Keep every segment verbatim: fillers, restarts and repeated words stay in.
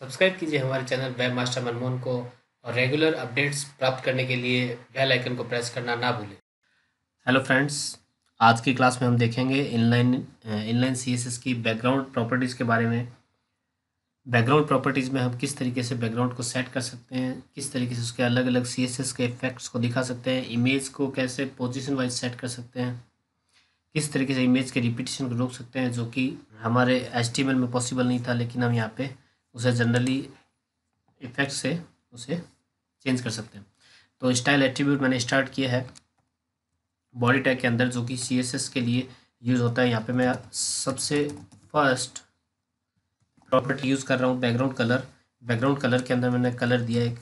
Subscribe कीजिए हमारे channel web master Manmohan को और रेगुलर अपडेट्स प्राप्त करने के लिए बेल आइकन को प्रेस करना ना भूलें। हेलो फ्रेंड्स, आज की क्लास में हम देखेंगे इनलाइन इनलाइन सीएसएस की बैकग्राउंड प्रॉपर्टीज़ के बारे में। बैकग्राउंड प्रॉपर्टीज़ में हम किस तरीके से बैकग्राउंड को सेट कर सकते हैं, किस तरीके से उसके अलग अलग सीएसएस के इफेक्ट्स को दिखा सकते हैं, इमेज को कैसे पोजीशन वाइज सेट कर सकते हैं, किस तरीके से इमेज के रिपीटिशन को रोक सकते हैं, जो कि हमारे एचटीएमएल में पॉसिबल नहीं था, लेकिन हम यहाँ पे उसे जनरली इफेक्ट से उसे चेंज कर सकते हैं। तो स्टाइल एट्रीब्यूट मैंने स्टार्ट किया है बॉडी टैग के अंदर, जो कि सीएसएस के लिए यूज़ होता है। यहाँ पे मैं सबसे फर्स्ट प्रॉपर्टी यूज़ कर रहा हूँ बैकग्राउंड कलर। बैकग्राउंड कलर के अंदर मैंने कलर दिया एक,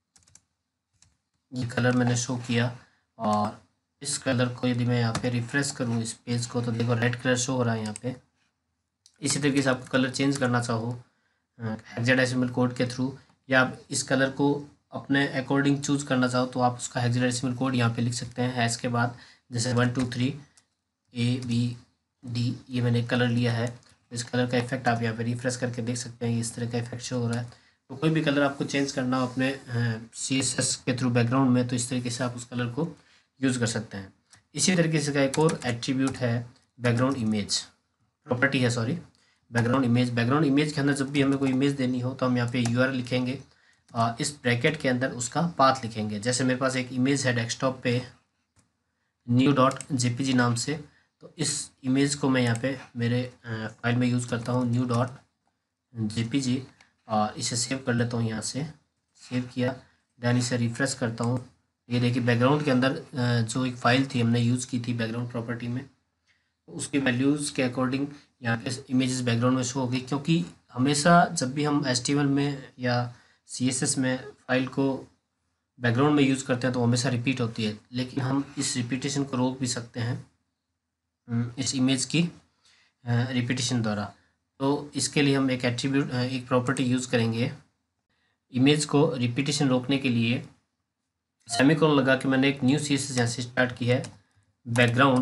ये कलर मैंने शो किया, और इस कलर को यदि मैं यहाँ पे रिफ्रेश करूँ इस पेज को, तो देखो रेड कलर शो हो रहा है यहाँ पे। इसी तरीके से आपको कलर चेंज करना चाहो हेक्साडेसिमल कोड के थ्रू, या आप इस कलर को अपने अकॉर्डिंग चूज करना चाहो तो आप उसका हेक्साडेसिमल कोड यहाँ पे लिख सकते हैं हैश के बाद, जैसे one two three A B D, ये मैंने कलर लिया है। इस कलर का इफेक्ट आप यहाँ पे रिफ्रेश करके देख सकते हैं, इस तरह का इफेक्ट शो हो रहा है। तो कोई भी कलर आपको चेंज करना हो अपने सी एस एस के थ्रू बैकग्राउंड में, तो इस तरीके से आप उस कलर को यूज़ कर सकते हैं। इसी तरीके से का एक और एट्रीब्यूट है बैकग्राउंड इमेज, प्रॉपर्टी है sorry background image. Background image के अंदर जब भी हमें कोई इमेज देनी हो तो हम यहाँ पे यूआरएल लिखेंगे, आ, इस ब्रैकेट के अंदर उसका पाथ लिखेंगे। जैसे मेरे पास एक इमेज है डेस्कटॉप पे न्यू डॉट जेपीजी नाम से, तो इस इमेज को मैं यहाँ पे मेरे फाइल में यूज़ करता हूँ न्यू डॉट जेपीजी, और इसे सेव कर लेता हूँ। यहाँ से सेव किया, देन इसे रिफ्रेश करता हूँ। ये देखिए बैकग्राउंड के अंदर जो एक फ़ाइल थी हमने यूज़ की थी बैकग्राउंड प्रॉपर्टी में, उसकी वैल्यूज़ के अकॉर्डिंग यहाँ पे इमेजेस बैकग्राउंड में शो होगी। क्योंकि हमेशा जब भी हम एचटीएमएल में या सीएसएस में फाइल को बैकग्राउंड में यूज़ करते हैं तो हमेशा रिपीट होती है, लेकिन हम इस रिपीटेशन को रोक भी सकते हैं इस इमेज की रिपीटेशन द्वारा। तो इसके लिए हम एक एट्रीब्यूट एक प्रॉपर्टी यूज़ करेंगे इमेज को रिपीटेशन रोकने के लिए। सेमीकोलन लगा के मैंने एक न्यू सीएसएस यहाँ से स्टार्ट की है, बैकग्राउंड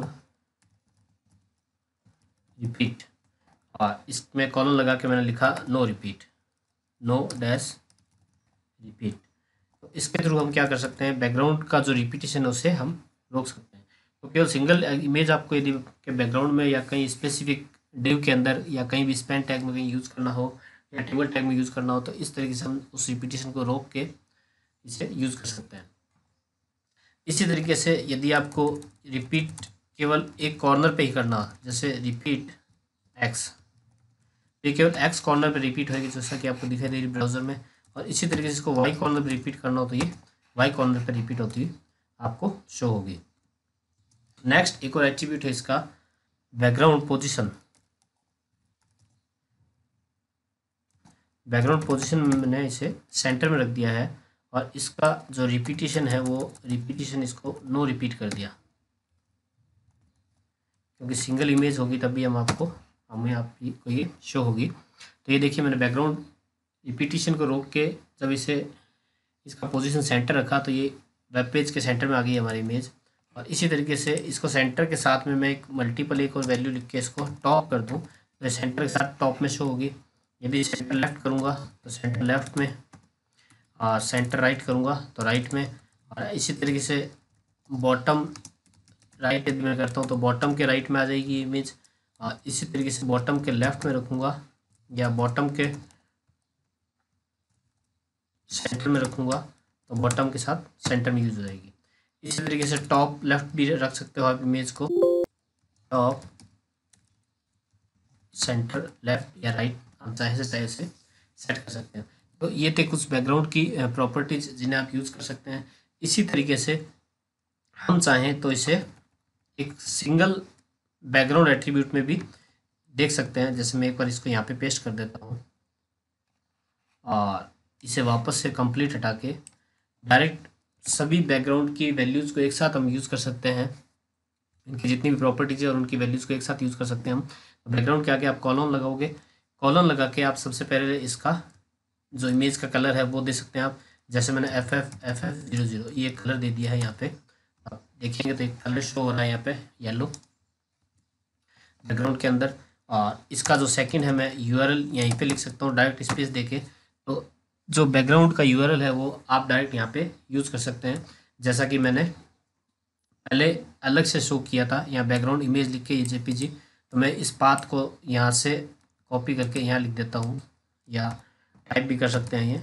रिपीट, और इसमें कॉलन लगा के मैंने लिखा no repeat, no dash repeat. तो इसके थ्रू हम क्या कर सकते हैं, बैकग्राउंड का जो रिपीटेशन है उसे हम रोक सकते हैं। तो केवल सिंगल इमेज आपको यदि के बैकग्राउंड में या कहीं स्पेसिफिक डिव के अंदर या कहीं भी स्पैन टैग में कहीं यूज़ करना हो या टेबल टैग में यूज़ करना हो, तो इस तरीके से हम उस रिपीटेशन को रोक के इसे यूज़ कर सकते हैं। इसी तरीके से यदि आपको रिपीट केवल एक कॉर्नर पे ही करना, जैसे रिपीट एक्स, ये केवल एक्स कॉर्नर पे रिपीट होगी जैसा कि आपको दिखाई दे रही ब्राउजर में, और इसी तरीके से इसको वाई कॉर्नर पे रिपीट करना हो तो ये वाई कॉर्नर पे रिपीट होती हुई आपको शो होगी। नेक्स्ट एक और एट्रीब्यूट है इसका बैकग्राउंड पोजीशन। बैकग्राउंड पोजीशन में मैंने इसे सेंटर में रख दिया है, और इसका जो रिपीटेशन है वो रिपीटेशन इसको नो रिपीट कर दिया, क्योंकि सिंगल इमेज होगी तभी हम आपको हमें आपको ये शो होगी। तो ये देखिए मैंने बैकग्राउंड रिपीटेशन को रोक के जब इसे इसका पोजीशन सेंटर रखा तो ये वेब पेज के सेंटर में आ गई हमारी इमेज। और इसी तरीके से इसको सेंटर के साथ में मैं एक मल्टीपल एक और वैल्यू लिख के इसको टॉप कर दूँ तो सेंटर के साथ टॉप में शो होगी। यदि सेंटर लेफ्ट करूँगा तो सेंटर लेफ्ट में, और सेंटर राइट करूँगा तो राइट में, और इसी तरीके से बॉटम राइट यदि मैं करता हूँ तो बॉटम के राइट में आ जाएगी इमेज, और इसी तरीके से बॉटम के लेफ्ट में रखूँगा या बॉटम के सेंटर में रखूँगा तो बॉटम के साथ सेंटर में यूज हो जाएगी। इसी तरीके से टॉप लेफ्ट भी रख सकते हो आप इमेज को, टॉप सेंटर लेफ्ट या राइट, आप चाहे से चाहे से सेट कर सकते हैं। तो ये थे कुछ बैकग्राउंड की प्रॉपर्टीज जिन्हें आप यूज़ कर सकते हैं। इसी तरीके से हम चाहें तो इसे एक सिंगल बैकग्राउंड एट्रीब्यूट में भी देख सकते हैं। जैसे मैं एक बार इसको यहाँ पे पेस्ट कर देता हूँ और इसे वापस से कंप्लीट हटा के डायरेक्ट सभी बैकग्राउंड की वैल्यूज़ को एक साथ हम यूज़ कर सकते हैं। इनकी जितनी भी प्रॉपर्टीज है और उनकी वैल्यूज़ को एक साथ यूज़ कर सकते हैं हम। तो बैकग्राउंड के आगे आप कॉलम लगाओगे, कॉलम लगा के आप सबसे पहले इसका जो इमेज का कलर है वो दे सकते हैं आप। जैसे मैंने F F F F zero zero ये कलर दे दिया है यहाँ पे, आप देखेंगे तो एक कलर शो हो रहा है यहाँ पे येलो बैकग्राउंड के अंदर। और इसका जो सेकंड है मैं यूआरएल यहीं पे लिख सकता हूँ डायरेक्ट स्पेस देके, तो जो बैकग्राउंड का यूआरएल है वो आप डायरेक्ट यहाँ पे यूज़ कर सकते हैं, जैसा कि मैंने पहले अलग से शो किया था। यहाँ बैकग्राउंड इमेज लिख के ये जेपीजी, तो मैं इस पाथ को यहाँ से कॉपी करके यहाँ लिख देता हूँ, या टाइप भी कर सकते हैं ये,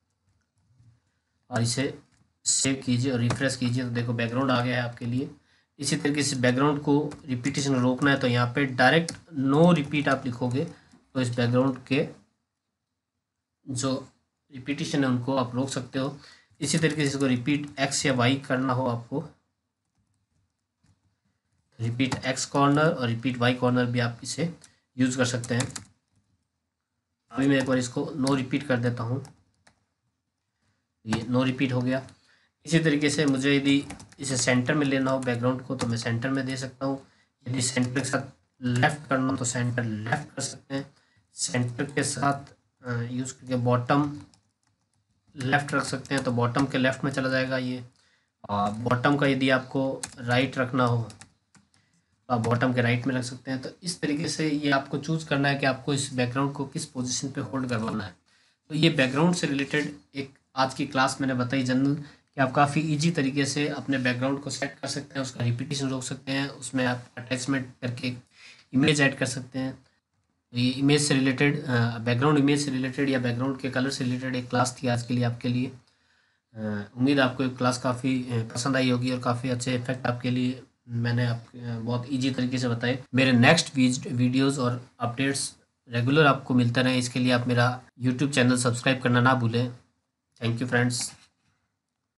और इसे सेव कीजिए और रिफ्रेश कीजिए, तो देखो बैकग्राउंड आ गया है आपके लिए। इसी तरीके से बैकग्राउंड को रिपीटेशन रोकना है तो यहाँ पे डायरेक्ट नो रिपीट आप लिखोगे, तो इस बैकग्राउंड के जो रिपीटेशन है उनको आप रोक सकते हो। इसी तरीके से इसको रिपीट एक्स या वाई करना हो आपको, रिपीट एक्स कॉर्नर और रिपीट वाई कॉर्नर भी आप इसे यूज़ कर सकते हैं। अभी मैं एक बार इसको नो रिपीट कर देता हूँ, ये नो रिपीट हो गया। इसी तरीके से मुझे यदि इसे सेंटर में लेना हो बैकग्राउंड को, तो मैं सेंटर में दे सकता हूँ। यदि सेंटर के साथ लेफ़्ट करना हो तो सेंटर लेफ़्ट कर सकते हैं। सेंटर के साथ यूज़ करके बॉटम लेफ़्ट रख सकते हैं, तो बॉटम के लेफ़्ट में चला जाएगा ये। और बॉटम का यदि आपको राइट रखना हो तो आप बॉटम के राइट में रख सकते हैं। तो इस तरीके से ये आपको चूज़ करना है कि आपको इस बैकग्राउंड को किस पोजीशन पे होल्ड करवाना है। तो ये बैकग्राउंड से रिलेटेड एक आज की क्लास मैंने बताई जनरल, कि आप काफ़ी इजी तरीके से अपने बैकग्राउंड को सेट कर सकते हैं, उसका रिपीटेशन रोक सकते हैं, उसमें आप अटैचमेंट करके इमेज ऐड कर सकते हैं। तो ये इमेज से रिलेटेड, बैकग्राउंड इमेज से रिलेटेड या बैकग्राउंड के कलर से रिलेटेड एक क्लास थी आज के लिए आपके लिए। उम्मीद आपको एक क्लास काफ़ी पसंद आई होगी और काफ़ी अच्छे इफेक्ट आपके लिए मैंने आप बहुत इजी तरीके से बताए। मेरे नेक्स्ट वीडियोस और अपडेट्स रेगुलर आपको मिलते रहे, इसके लिए आप मेरा यूट्यूब चैनल सब्सक्राइब करना ना भूलें। Thank you friends.